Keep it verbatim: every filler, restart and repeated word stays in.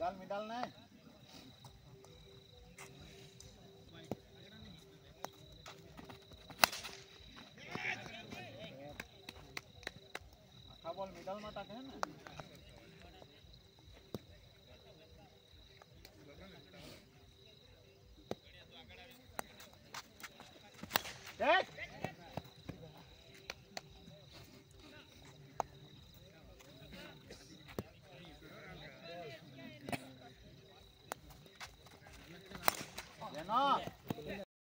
मिडाल मिडाल ना आखा बॉल मिडाल में ताके है ना देख